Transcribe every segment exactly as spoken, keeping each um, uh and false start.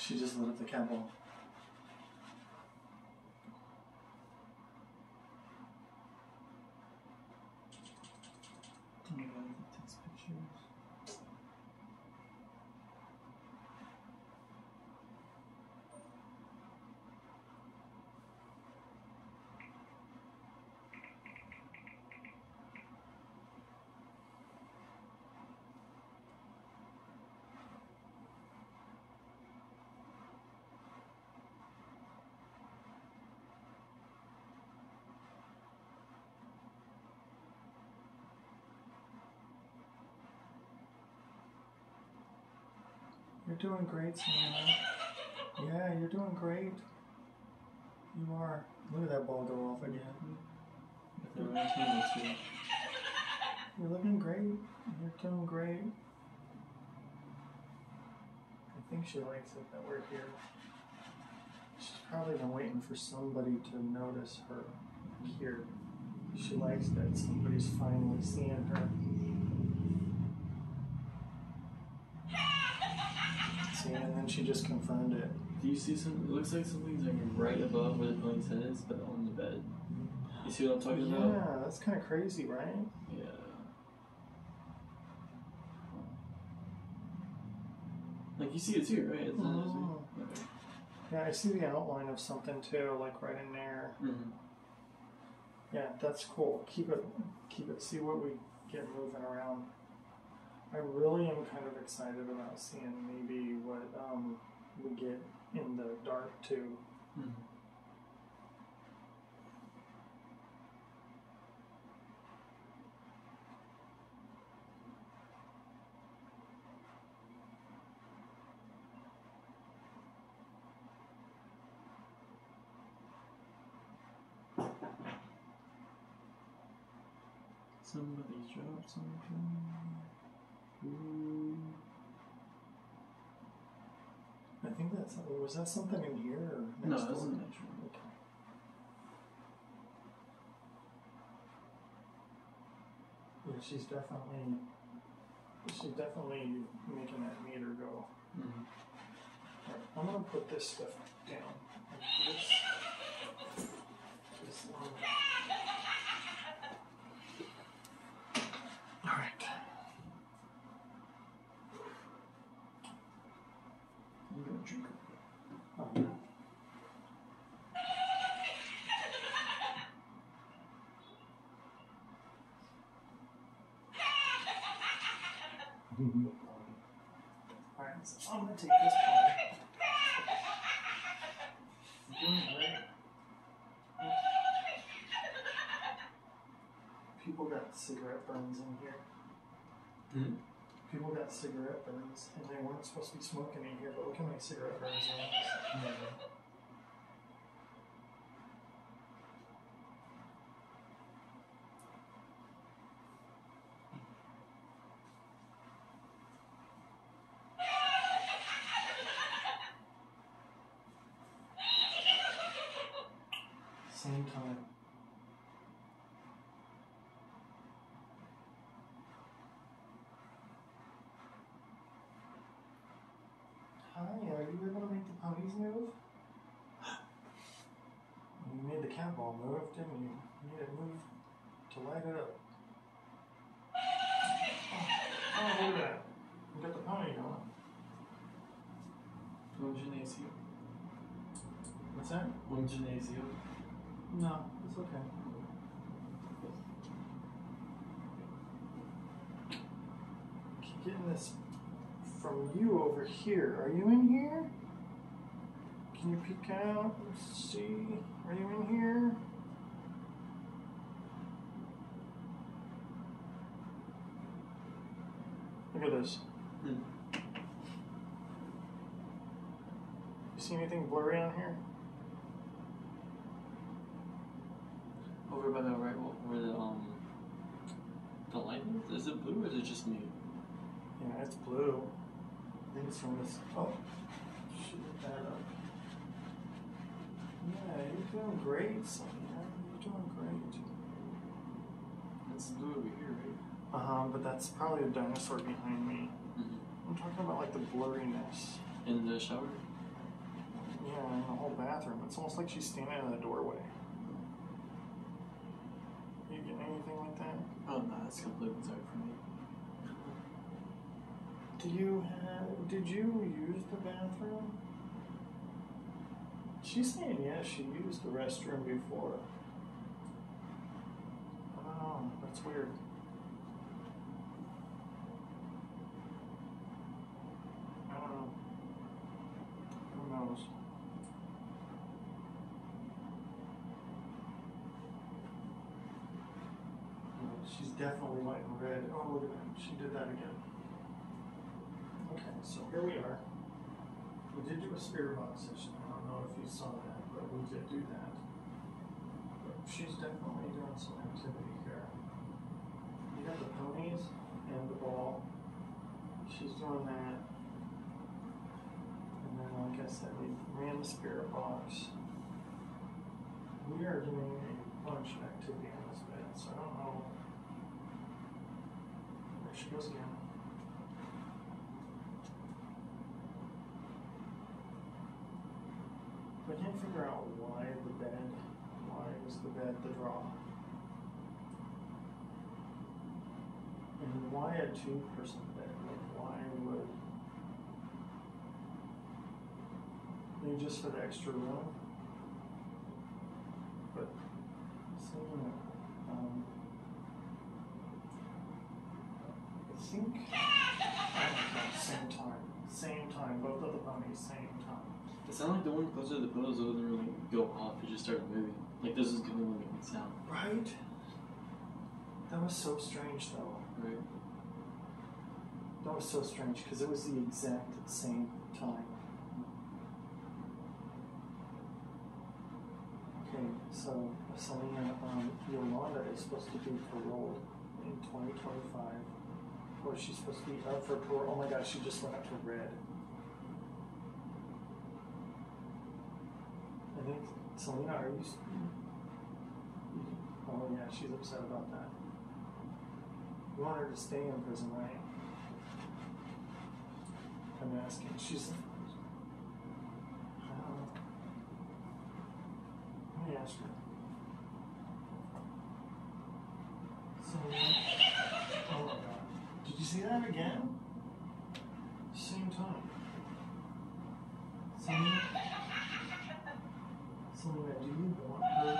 She just lit up the cat ball. Anybody that takes pictures. You're doing great, Selena. Yeah, you're doing great. You are. Look at that ball go off again. You're looking great. You're doing great. I think she likes it that we're here. She's probably been waiting for somebody to notice her here. She likes that somebody's finally seeing her. See, and then she just confirmed it. Do you see some? It looks like something's like right above where the playing set is, but on the bed. You see what I'm talking yeah, about? Yeah, that's kind of crazy, right? Yeah. Like you see it too, right? It's not just me. Okay. Yeah, I see the outline of something too, like right in there. Mm-hmm. Yeah, that's cool. Keep it, keep it. See what we get moving around. I really am kind of excited about seeing maybe what um, we get in the dark too. Mm-hmm. Somebody dropped something. Ooh. I think that's, was that something in here or next No, door? that's in next room. Okay. Yeah, she's definitely, she's definitely making that meter go. Mm-hmm. All right, I'm gonna put this stuff down. Like this. This one. All right. I'm gonna drink it. Oh, no. All right, so I'm gonna take this part. I'm doing great. People got cigarette burns in here. Mm-hmm. People got cigarette burns, and they weren't supposed to be smoking in here, but look at my cigarette burns in this. Yeah. Same time. Hi, are you able to make the ponies move? You made the cat ball move, didn't you? You made it move to light it up. Oh, oh look at that. You got the pony going. Home gymnasium. What's that? Home gymnasium. No, it's okay. Keep getting this from you over here. Are you in here? Can you peek out? Let's see. Are you in here? Look at this. Hmm. You see anything blurry on here? Over by the right wall, where the um the light is? Is it blue or is it just me? Yeah, it's blue. I think it's from this. Oh, shoot that up. Yeah, you're doing great, Selena. You're doing great. It's blue over here, right? Uh huh, but that's probably a dinosaur behind me. Mm-hmm. I'm talking about like the blurriness. In the shower? yeah, in the whole bathroom. It's almost like she's standing in the doorway. Are you getting anything like that? Oh no, that's completely sorry for me. Do you have, did you use the bathroom? She's saying yes, she used the restroom before. Oh, that's weird. I don't know. Who knows? She's definitely white and red. Oh, look at that. She did that again. Okay, so here we are. We did do a spirit box session. I don't know if you saw that, but we did do that. But she's definitely doing some activity here. You got the ponies and the ball. She's doing that. And then, like I said, we ran the spirit box. We are doing a bunch of activity on this bed, so I don't know. There she goes again. I can't figure out why the bed, why was the bed the draw? And why a two-person bed? Like, why would, maybe just for the extra room? But, selena, um, I think, oh, same time, same time, both of the ponies, same time. It sounded like the one closer to the pillows doesn't really go off, it just started moving. Like this is the only one making sound. Right? That was so strange though. Right. That was so strange because it was the exact same time. Okay, so Selena, um, Yolanda is supposed to be paroled in twenty twenty-five. Or she's supposed to be up for parole. Oh my gosh, she just went up to red. I think, Selena, are you... Oh yeah, she's upset about that. You want her to stay in prison, right? I'm asking. She's... Uh, let me ask her. Selena... Oh my god. Did you see that again? Same time. Selena... Selena, do you want her?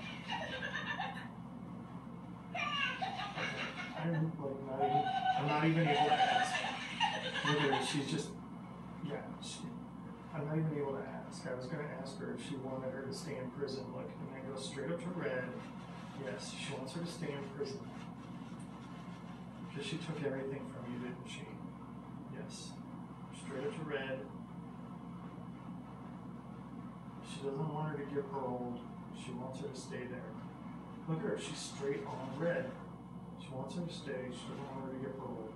Okay. I'm like not even, I'm not even able to ask. Look at her, she's just, yeah, she, I'm not even able to ask. I was going to ask her if she wanted her to stay in prison. Look, and I go straight up to red. Yes, she wants her to stay in prison. Because she took everything from you, didn't she? Yes. Straight up to red. She doesn't want her to get paroled. She wants her to stay there. Look at her, she's straight on red. She wants her to stay. She doesn't want her to get paroled.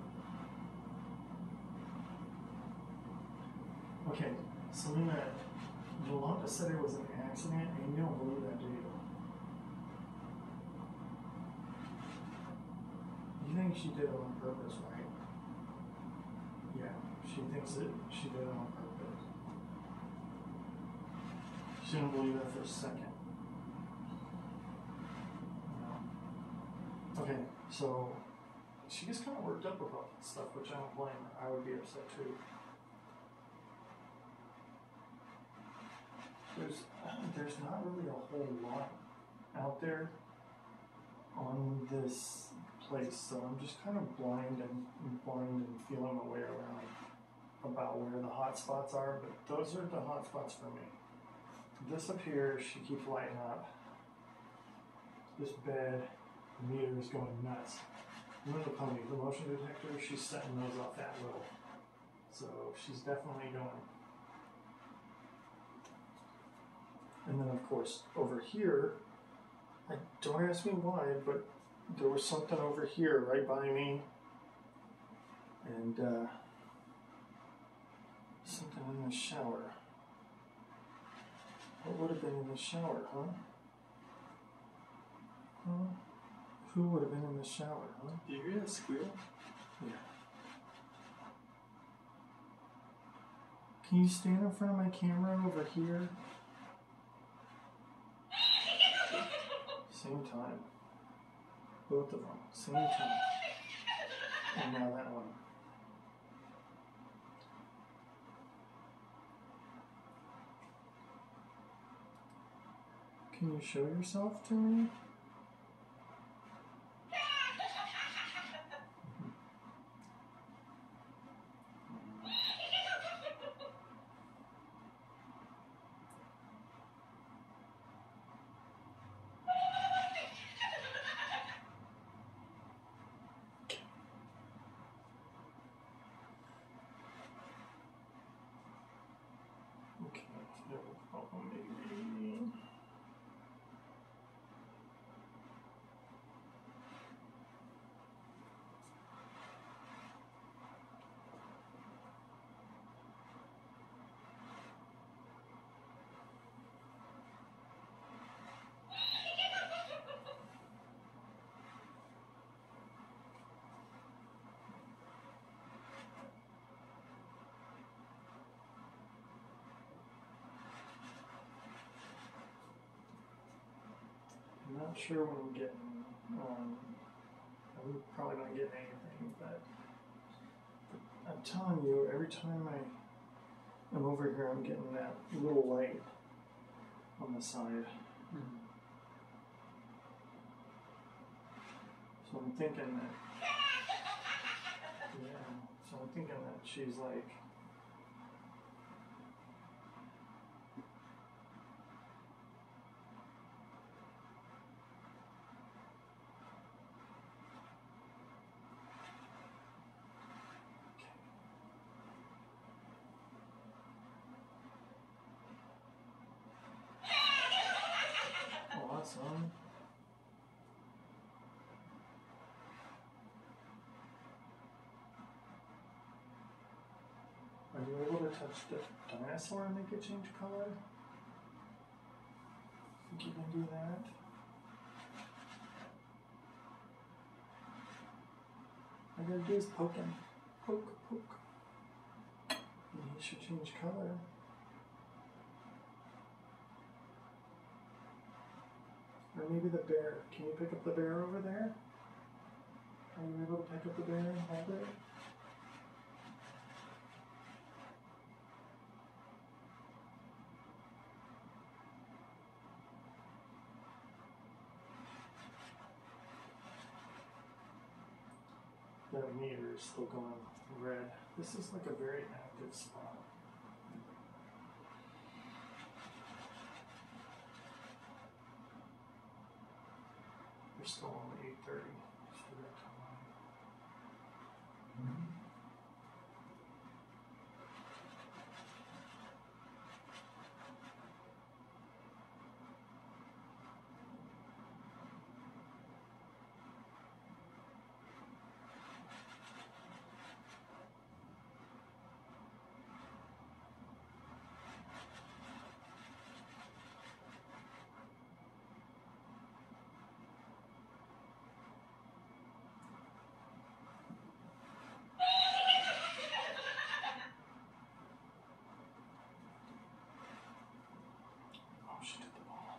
Okay, Selena, Yolanda said it was an accident, and you don't believe that, do you? You think she did it on purpose, right? Yeah, she thinks that she did it on purpose. She didn't believe that for a second. No. Okay, so she gets kind of worked up about that stuff, which I don't blame her. I would be upset too. There's, uh, there's not really a whole lot out there on this place, so I'm just kind of blind and blind and feeling my way around about where the hot spots are, but those are the hot spots for me. This up here, she keeps lighting up. This bed, the meter is going nuts. And then the pony, the motion detector, she's setting those off that little. So she's definitely going. And then of course, over here, I don't ask me why, but there was something over here right by me. And uh, something in the shower. What would have been in the shower, huh? Huh? Who would have been in the shower, huh? Do you hear that squeal? Yeah. Can you stand in front of my camera over here? Same time. Both of them. Same time. And now that one. Can you show yourself to me? Okay, no problem, maybe. I'm not sure when I'm getting, um, I'm probably not getting anything, but I'm telling you, every time I, I'm over here, I'm getting that little light on the side. Mm-hmm. So I'm thinking that, yeah, so I'm thinking that she's like, awesome. Are you able to touch the dinosaur and make it change color? Think you can do that? All I gotta do is poke him. Poke, poke. And he should change color. Or maybe the bear. Can you pick up the bear over there? Are you able to pick up the bear and hold it? The meter is still going red. This is like a very active spot. We're still on eight thirty. Still got time. Mm-hmm. Oh, she took the ball.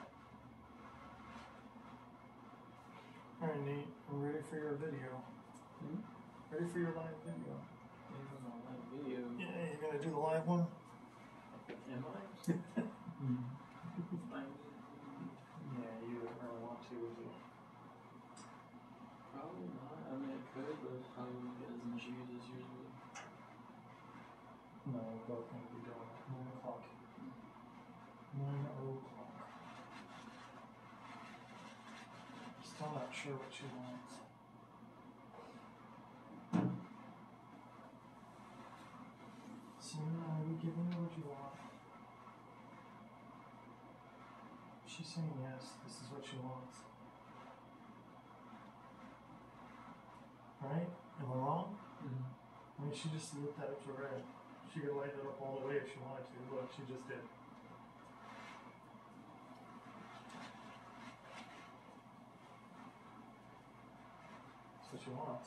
All right, Nate, I'm ready for your video. Hmm? Ready for your live video? Ready for my live video? Yeah, you're gonna do the live one? Am I? mm. Yeah, you didn't really want to, would you? Probably not. I mean, I could, but probably wouldn't get as much views as yours would. No, we're both gonna be doing it. Nine o'clock. Nine o'clock. Still not sure what she wants. Selena, are you giving me what you want? She's saying yes, this is what she wants. Right? Am I wrong? Mm-hmm. I mean, she just lit that up to red. She could light it up all the way if she wanted to. Look, she just did. That's what she wants.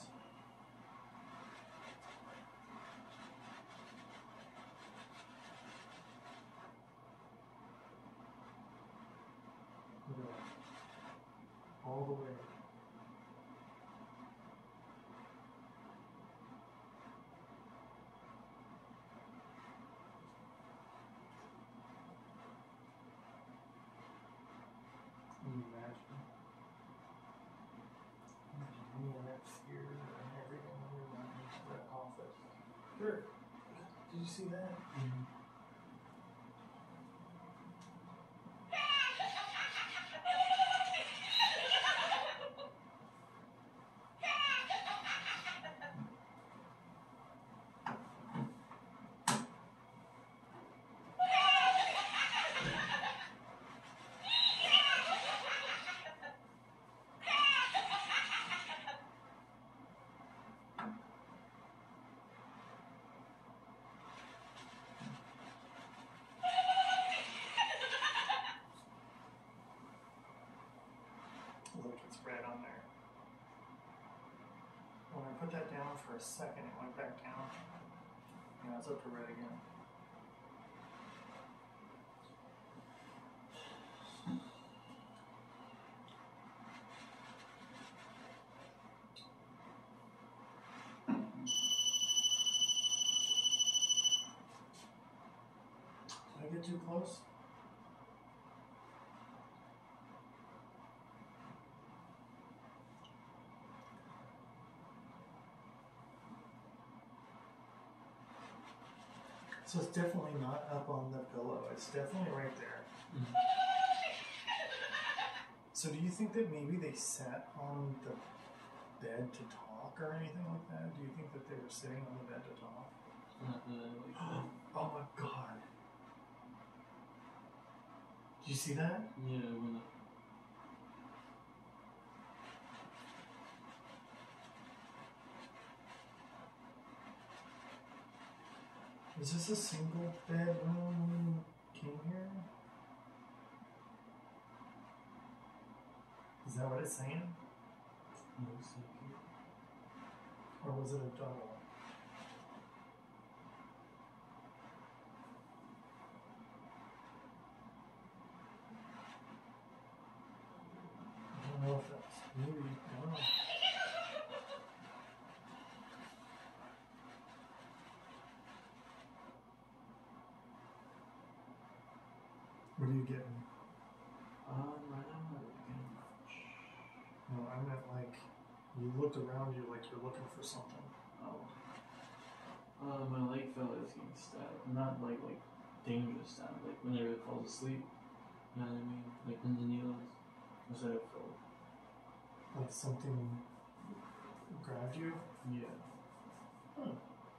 Look at that. All the way. Can you imagine? Me and that fear and everything in your mind into that office. Sure. Did you see that? Mm-hmm. Look, it's red on there. When I put that down for a second, it went back down. Yeah, it's up to red again. Did I get too close? So it's definitely not up on the pillow. It's definitely right there. Mm-hmm. So do you think that maybe they sat on the bed to talk or anything like that? Do you think that they were sitting on the bed to talk? Not that I like that. Oh my god. Do you see that? Yeah, when Is this a single bedroom when you came here? Is that what it's saying? looks like it. Or was it a double? I don't know if that's maybe, I don't know. What are you getting? Um, right now I'm not really getting much. No, I meant like, you looked around you like you're looking for something. Oh. Uh, my leg felt like it was getting stabbed. Not like like dangerous stab, like when it falls asleep. You know what I mean? Like pins and needles. That's how it felt. Like something grabbed you? Yeah. Hmm.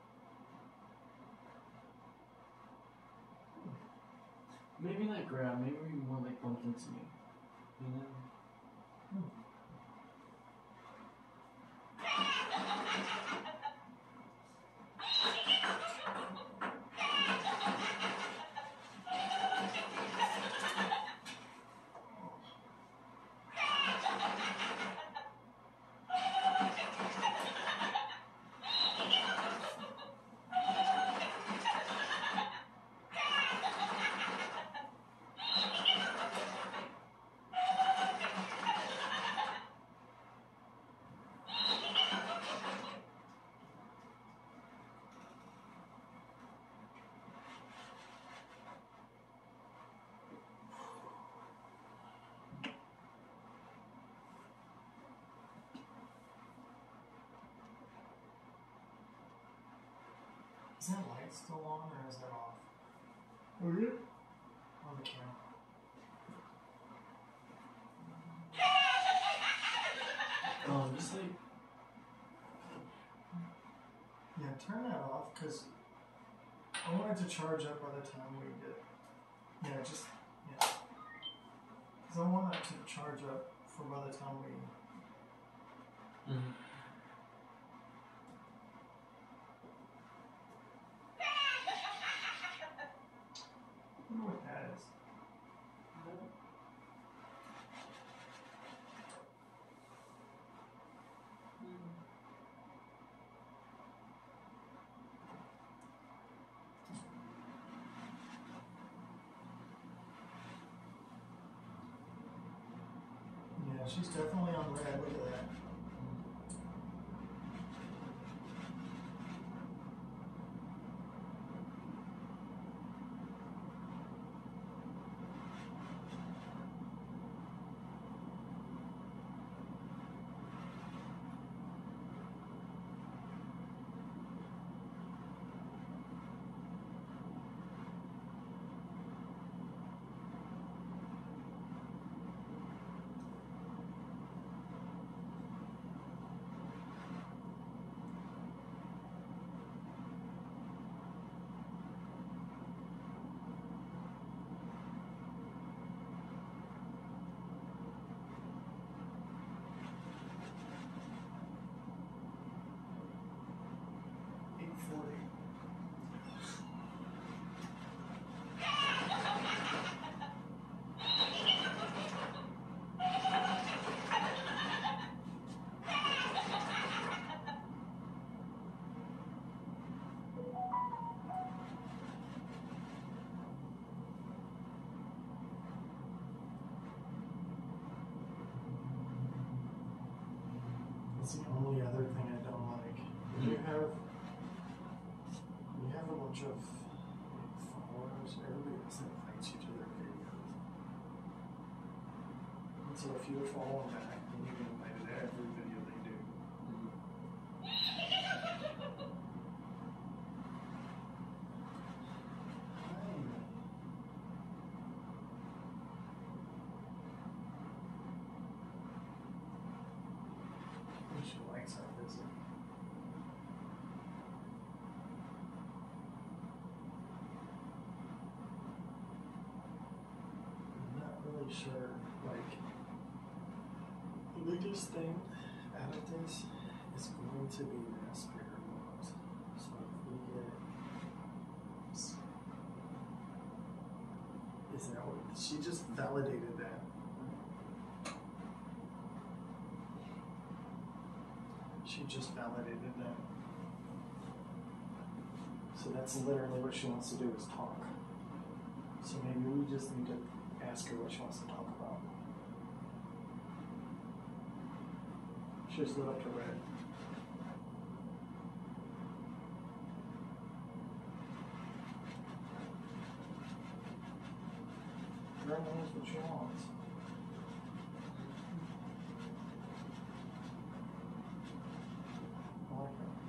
Maybe not grab, maybe more like bumped into me. You know? Hmm. Is that light still on or is that off? Okay. On the camera. Um, just like. Yeah, turn that off because I want it to charge up by the time we get. Yeah, just. Yeah. Because I want it to charge up for by the time we. Mm-hmm. I wonder what that is. Yeah, she's definitely on red. Look at that. eight forty. That's the only other thing I don't like. You have you have a bunch of followers. Everybody else invites you to their videos. And so if you follow them back, then you get invited to every video they do. She likes our visit. I'm not really sure, like, the biggest thing out of this is going to be the spirit world. So if we get, is that what, she just validated that. She just validated that. So that's literally what she wants to do is talk. So maybe we just need to ask her what she wants to talk about. She just lit up to red. Girl knows what she wants. I like her.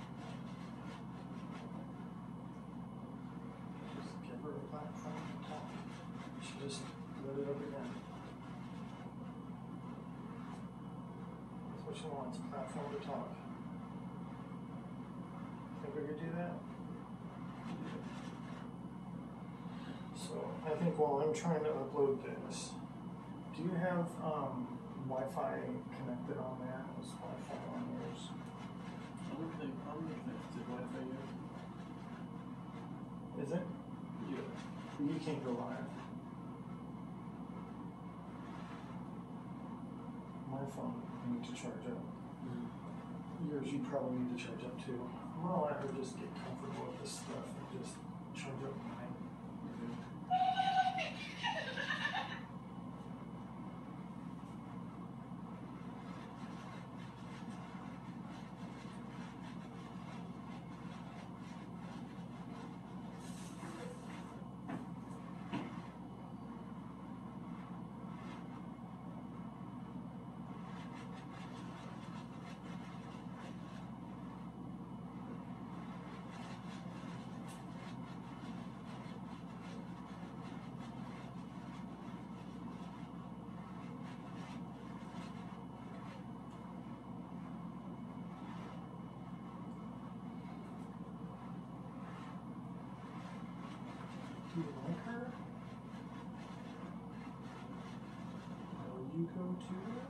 Just give her a platform to talk. She just lit it up again. That's what she wants, a platform to talk. Think we could do that? So I think while I'm trying to upload this, do you have um, Wi-Fi connected on there? Is Wi-Fi on yours? I don't think I'm connected to Wi-Fi yet. Is it? Yeah. You can't go live. My phone, I need to charge up. Mm-hmm. Yours, you probably need to charge up too. I'm gonna let her just get comfortable with this stuff and just charge up mine. Do you like her? Will you go to her?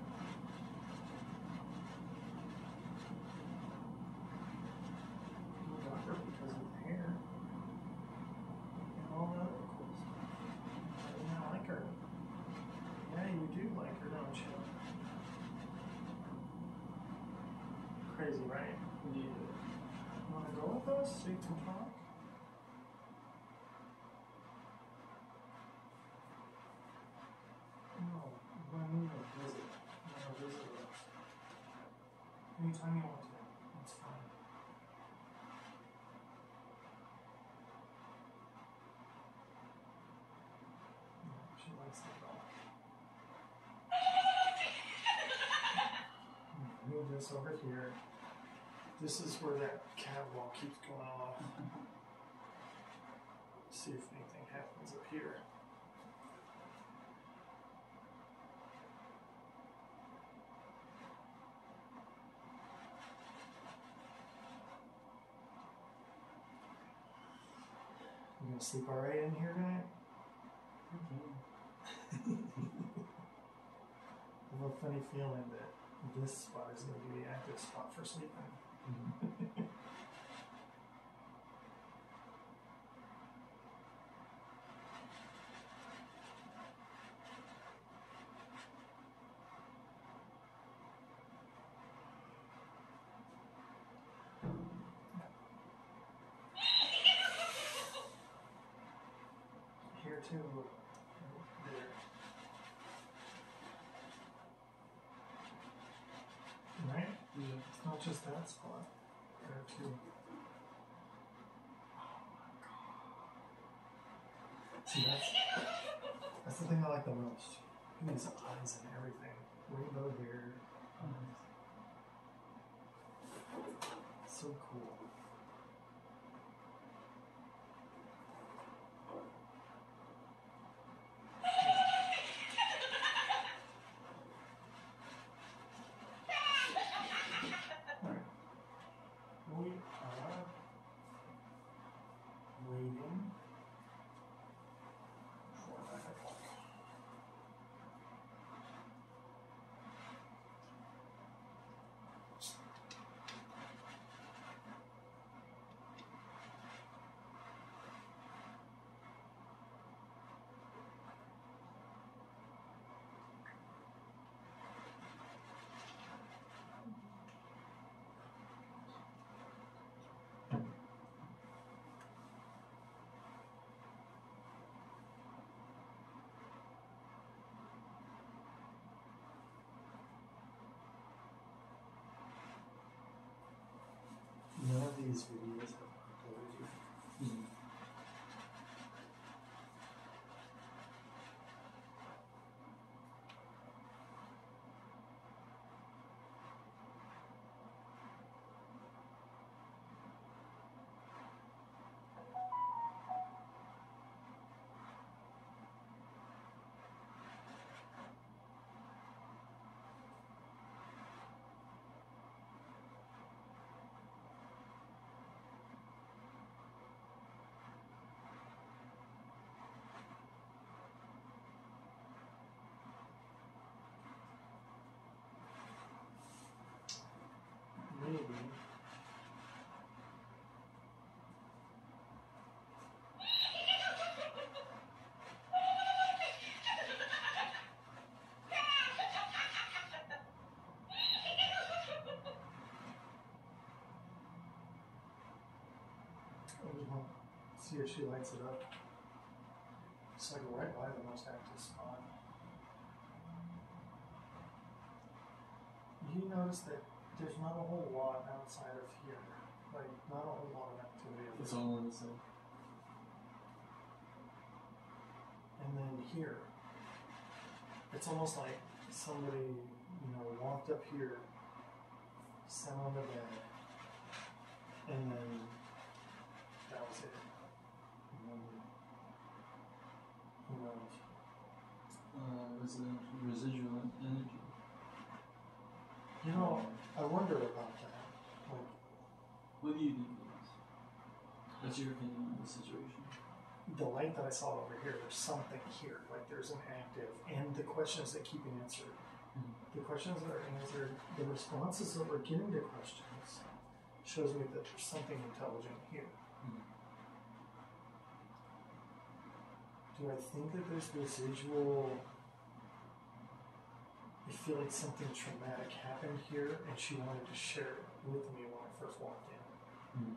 You got her because of the hair. And all that other cool stuff. You don't like her. Yeah, you do like her, don't you? Crazy, right? Yeah. You wanna go with us so you can talk? No, when you need a visit. You wanna visit with us. Anytime you want to. It's fine. Yeah, she likes that dog. Move this over here. This is where that catwalk keeps going off. See if anything happens up here. You gonna sleep alright in here tonight? Okay. I have a funny feeling that this spot is going to be the active spot for sleeping. Mm-hmm. Here too, look. There. Right? Yeah. It's not just that spot. There too. Oh my god. See, that's, that's the thing I like the most. Look at these eyes and everything. Rainbow hair. Mm-hmm. So cool. Alright. We are waiting for nine o'clock. None of these videos have uploaded yet. Mm-hmm. Maybe. I just want to see if she lights it up. It's like right by the most active spot. You notice that there's not a whole lot outside of here. Like, not a whole lot of activity. It's all on the side. And then here, it's almost like somebody, you know, walked up here, sat on the bed, and then that was it. And then, who knows? Uh, residential, residual energy. You know, I wonder about that. Like, What do you think it is? What's your opinion on the situation? the light that I saw over here, there's something here, like there's an active, and the questions that keep being answered, Mm. the questions that are answered, the responses that we're getting to questions, shows me that there's something intelligent here. Mm. Do I think that there's residual? I feel like something traumatic happened here, and she wanted to share it with me when I first walked in. Mm.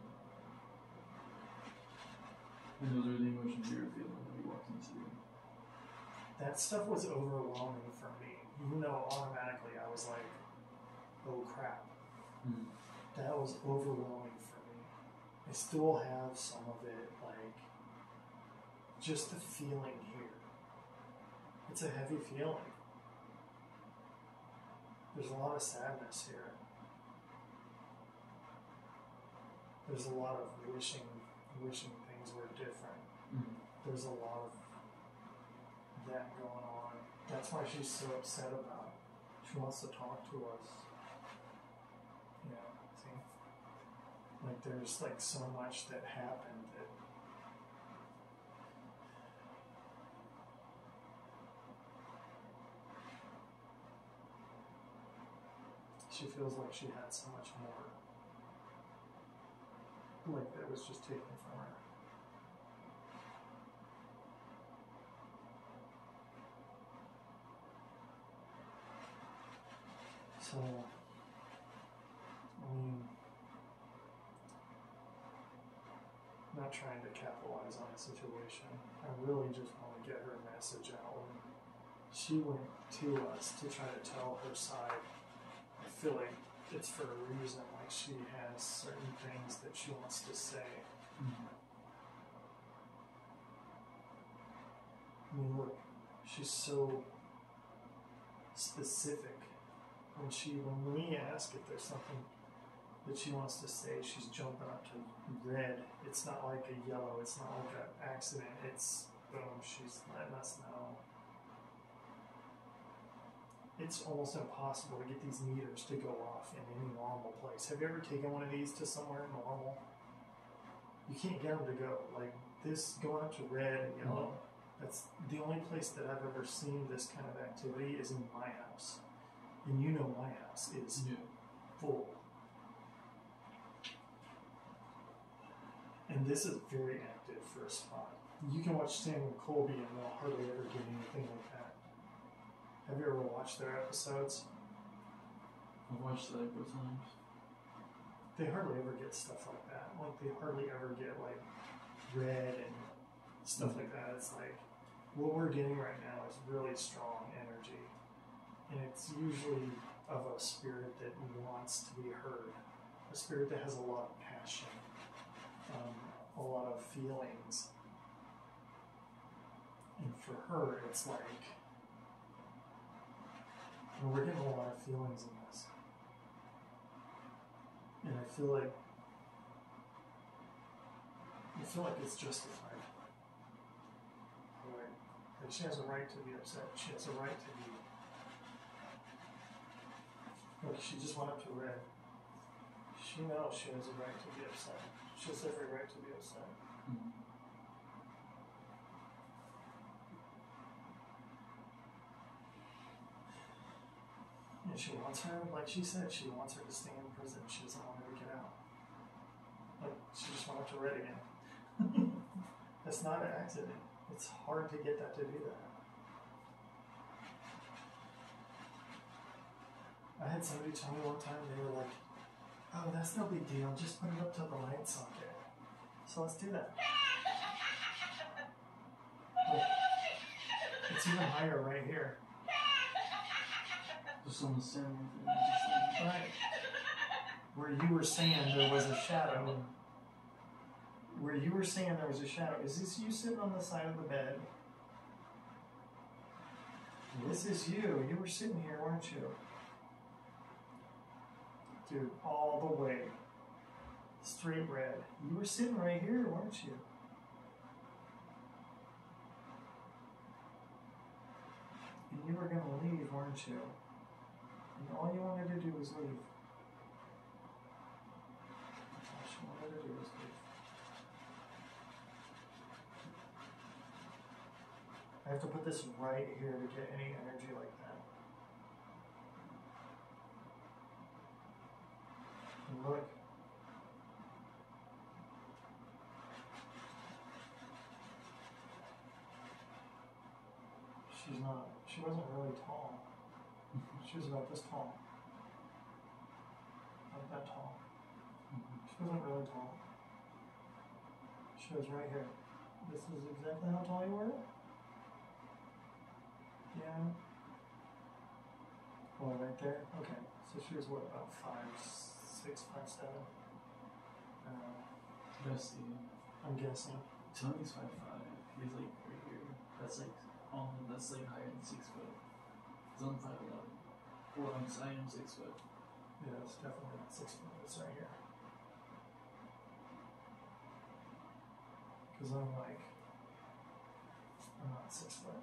And those are the emotions you were feeling when you walked into the room. That stuff was overwhelming for me. You know, automatically I was like, oh crap. Mm. That was overwhelming for me. I still have some of it, like, just the feeling here. It's a heavy feeling. There's a lot of sadness here. There's a lot of wishing, wishing things were different. Mm. There's a lot of that going on. That's why she's so upset about it. She wants to talk to us. Yeah, see? Like there's like so much that happened that she feels like she had so much more. Like that was just taken from her. So, I mean, I'm not trying to capitalize on the situation. I really just want to get her message out. When she went to us to try to tell her side, I feel like it's for a reason. Like she has certain things that she wants to say. Mm. I mean, look, she's so specific. When she, when we ask if there's something that she wants to say, she's jumping up to red. It's not like a yellow. It's not like an accident. It's boom. She's letting us know. It's almost impossible to get these meters to go off in any normal place. Have you ever taken one of these to somewhere normal? You can't get them to go. Like this going up to red and yellow. That's the only place that I've ever seen this kind of activity is in my house. And you know my house is Yeah. full. And this is very active for a spot. You can watch Samuel Colby and they'll hardly ever get anything like that. Have you ever watched their episodes? I've watched that a couple times. They hardly ever get stuff like that. Like they hardly ever get like red and stuff like that. It's like what we're getting right now is really strong energy. And it's usually of a spirit that wants to be heard. A spirit that has a lot of passion. Um, a lot of feelings. And for her, it's like, well, we're getting a lot of feelings in this. And I feel like, I feel like it's justified. Right? Like she has a right to be upset. She has a right to be, like she just went up to red. She knows she has a right to be upset. She has every right to be upset. Mm. And she wants her, like she said, she wants her to stay in prison. She doesn't want her to get out. Like, she just went up to red again. That's not an accident. It's hard to get that to do that. I had somebody tell me one time, they were like, oh, that's no big deal. Just put it up to the light socket. So let's do that. Like, it's even higher right here. Just on the center. Right. Where you were saying there was a shadow. Where you were saying there was a shadow. Is this you sitting on the side of the bed? This is you. You were sitting here, weren't you? Dude, all the way. Straight red. You were sitting right here, weren't you? And you were going to leave, weren't you? And all you wanted to do was leave. All she wanted to do was leave. I have to put this right here to get any energy like that. And look. She's not, she wasn't really tall. She was about this tall. Not that tall. She wasn't really tall. She was right here. This is exactly how tall you were? Yeah. Oh, right there? Okay. So she was what, about five, six, five, seven? Uh, Bestie. I'm guessing. Tony's five five. He's like right here. That's like um that's like higher than six foot. He's on five eleven. Or I'm I am six foot. Yeah, it's definitely not six foot. It's right here. Because I'm like, I'm not six foot.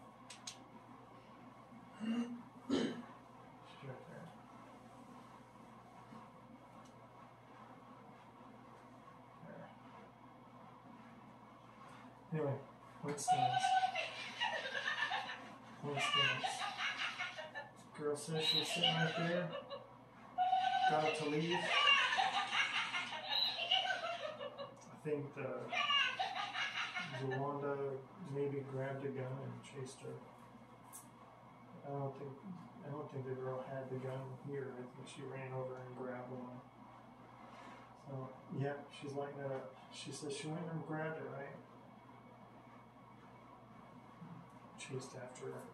She's right there. There. Anyway, point stands. Point stands. Girl says she's sitting right there. Got up to leave. I think the Wanda maybe grabbed a gun and chased her. I don't think I don't think the girl had the gun here. I think she ran over and grabbed one. So yeah, she's lighting it up. She says she went and grabbed it, right? Chased after her.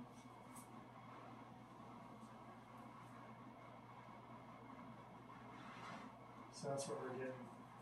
So that's what we're getting.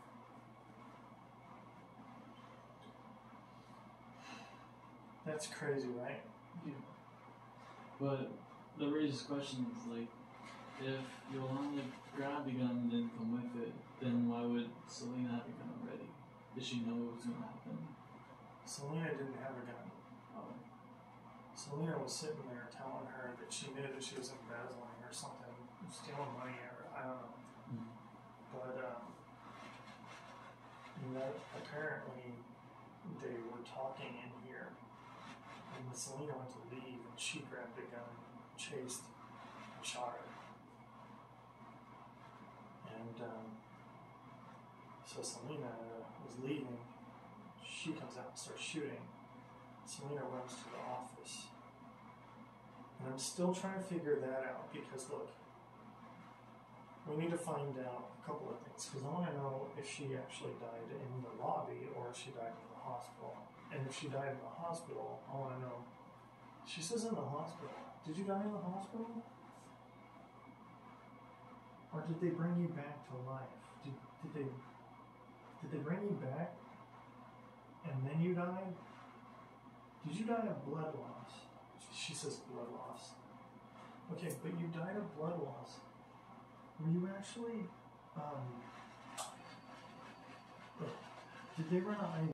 That's crazy, right? Yeah. But that raises questions like, if Yolanda grabbed the gun and didn't come with it, then why would Selena have a gun already? Did she know it was going to happen? Selena didn't have a gun. Oh. Selena was sitting there telling her that she knew that she was embezzling or something, stealing money, or I don't know. Mm. But um, you know, apparently they were talking in here, and when Selena went to leave, and she grabbed a gun, chased, and shot her. And um, so Selena was leaving. She comes out and starts shooting. Selena runs to the office. And I'm still trying to figure that out because, look, we need to find out a couple of things because I want to know if she actually died in the lobby or if she died in the hospital. And if she died in the hospital, I want to know. She says in the hospital. Did you die in the hospital? Or did they bring you back to life? Did, did they did they bring you back and then you died? Did you die of blood loss? She says blood loss. Okay, but you died of blood loss. Were you actually, um, did they run an I V